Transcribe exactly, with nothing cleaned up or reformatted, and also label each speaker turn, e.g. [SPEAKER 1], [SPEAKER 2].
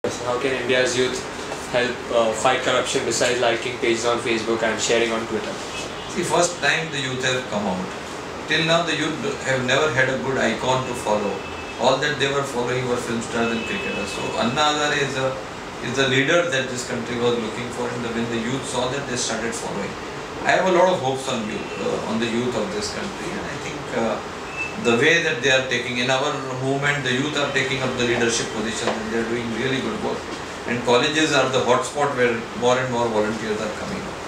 [SPEAKER 1] How can India's youth help uh, fight corruption besides liking pages on Facebook and sharing on Twitter?
[SPEAKER 2] See, first time the youth have come out. Till now the youth have never had a good icon to follow. All that they were following were film stars and cricketers. So Anna Hazare is a is the leader that this country was looking for, and when the youth saw that, they started following. I have a lot of hopes on youth, uh, on the youth of this country, and I think uh, the way that they are taking in our movement, the youth are taking up the leadership position and they are doing really good work. And colleges are the hotspot where more and more volunteers are coming up.